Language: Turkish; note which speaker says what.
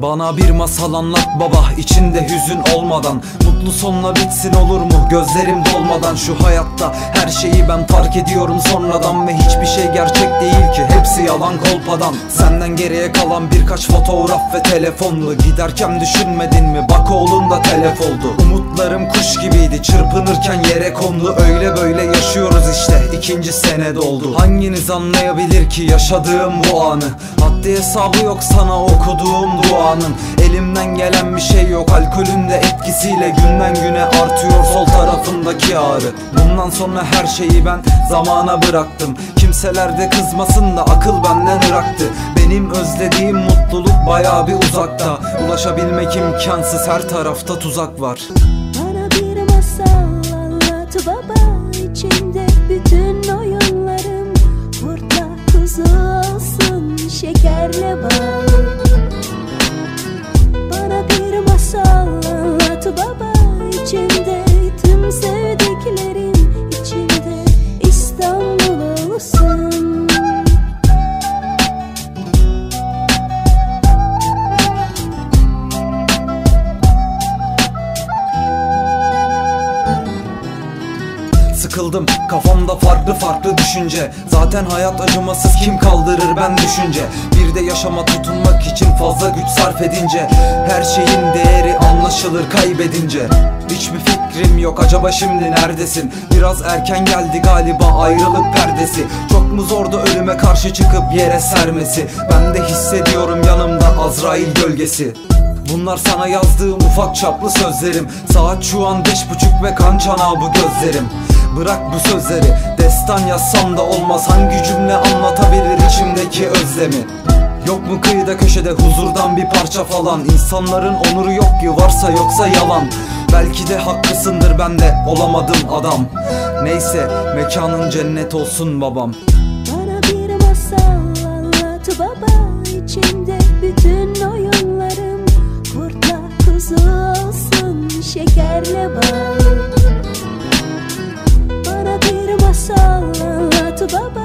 Speaker 1: Bana bir masal anlat baba, içinde hüzün olmadan. Mutlu sonla bitsin olur mu gözlerim dolmadan. Şu hayatta her şeyi ben fark ediyorum sonradan. Ve hiçbir şey gerçek değil ki, hepsi yalan kolpadan. Senden geriye kalan birkaç fotoğraf ve telefonlu. Giderken düşünmedin mi bak oğlun da telef oldu. Umutlarım kuş gibiydi çırpınırken yere kondu. Öyle böyle yaşıyoruz işte, 2. sene doldu. Hanginiz anlayabilir ki yaşadığım bu anı? Haddi hesabı yok sana okuduğum duanın. Elimden gelen bir şey yok, alkolün de etkisiyle günden güne artıyor sol tarafındaki ağrı. Bundan sonra her şeyi ben zamana bıraktım. Kimseler de kızmasın da akıl benden ıraktı. Benim özlediğim mutluluk bayağı bir uzakta. Ulaşabilmek imkansız, her tarafta tuzak var.
Speaker 2: Bana bir masal anlat baba, içinde bütün oyunlarım. Kurtla kuzu olsun, şekerle bal. Bana bir masal anlat baba, içinde tüm sevdiklerim. İçinde İstanbul olsun.
Speaker 1: Sıkıldım kafamda farklı farklı düşünce. Zaten hayat acımasız, kim kaldırır ben düşünce. Bir de yaşama tutunmak için fazla güç sarf edince. Her şeyin değeri anlaşılır kaybedince. Hiçbir fikrim yok acaba şimdi neredesin? Biraz erken geldi galiba ayrılık perdesi. Çok mu zordu ölüme karşı çıkıp yere sermesi? Ben de hissediyorum yanımda Azrail gölgesi. Bunlar sana yazdığım ufak çaplı sözlerim. Saat şu an 5.30 ve kan çanağı bu gözlerim. Bırak bu sözleri, destan yazsam da olmaz. Hangi cümle anlatabilir içimdeki özlemi? Yok mu kıyıda köşede huzurdan bir parça falan? İnsanların onuru yok ki, varsa yoksa yalan. Belki de haklısındır, ben de olamadım adam. Neyse, mekanın cennet olsun babam.
Speaker 2: Bana bir masal anlat baba, içinde bütün oyunlarım. Kurtla kuzu olsun, şekerle bal. Bana bir masal anlat baba,